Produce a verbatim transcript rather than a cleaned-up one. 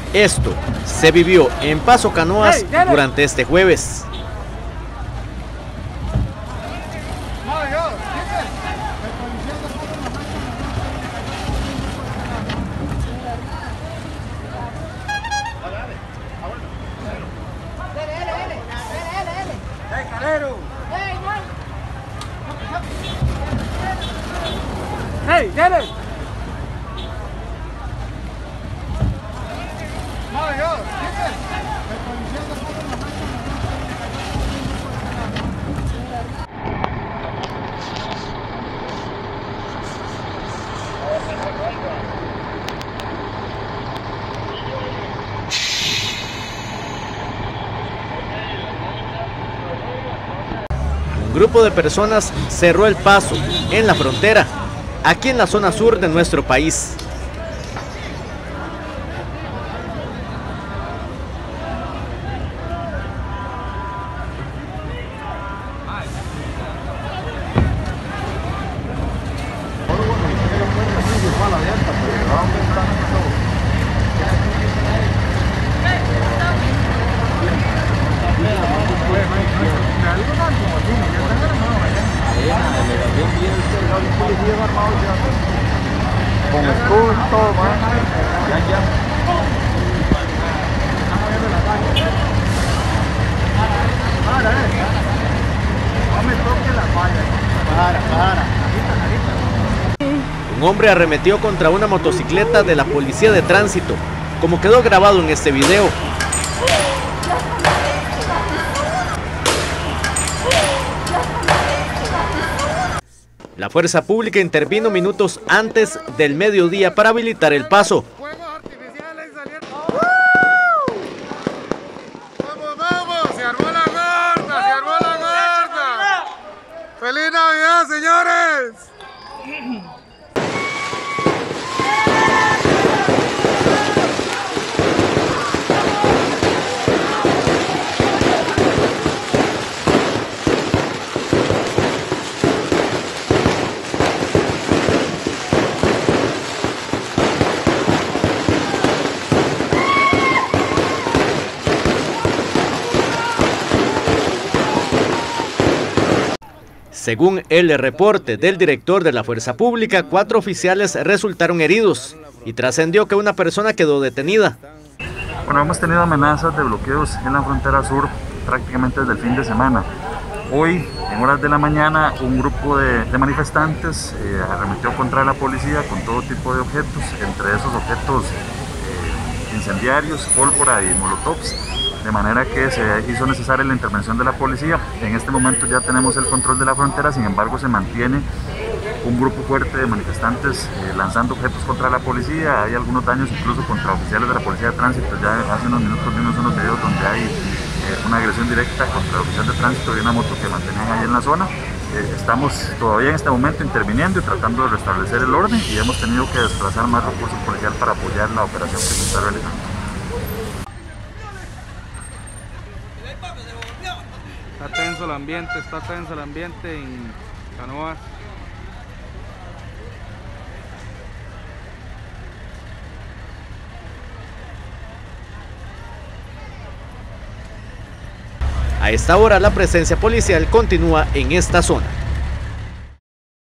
Esto se vivió en Paso Canoas durante este jueves. Hey, get it. Un grupo de personas cerró el paso en la frontera, aquí en la zona sur de nuestro país. Con escudo y todo, man. Ya, ya. Para, eh. No me toque la falla. Para, para. Un hombre arremetió contra una motocicleta de la policía de tránsito, como quedó grabado en este video. La fuerza pública intervino minutos antes del mediodía para habilitar el paso. ¡Fuegos artificiales salieron! ¡Vamos, vamos! ¡Se armó la gorda! ¡Se armó la gorda! ¡Feliz Navidad, señores! Según el reporte del director de la Fuerza Pública, cuatro oficiales resultaron heridos y trascendió que una persona quedó detenida. Bueno, hemos tenido amenazas de bloqueos en la frontera sur prácticamente desde el fin de semana. Hoy, en horas de la mañana, un grupo de, de manifestantes eh, arremetió contra la policía con todo tipo de objetos, entre esos objetos eh, incendiarios, pólvora y molotovs, de manera que se hizo necesaria la intervención de la policía. En este momento ya tenemos el control de la frontera, sin embargo se mantiene un grupo fuerte de manifestantes eh, lanzando objetos contra la policía. Hay algunos daños incluso contra oficiales de la policía de tránsito. Ya hace unos minutos vimos unos videos donde hay eh, una agresión directa contra el oficial de tránsito y una moto que mantenían ahí en la zona. Eh, estamos todavía en este momento interviniendo y tratando de restablecer el orden, y hemos tenido que desplazar más recursos policial para apoyar la operación que se está realizando. Está tenso el ambiente, está tenso el ambiente en Canoas. A esta hora la presencia policial continúa en esta zona.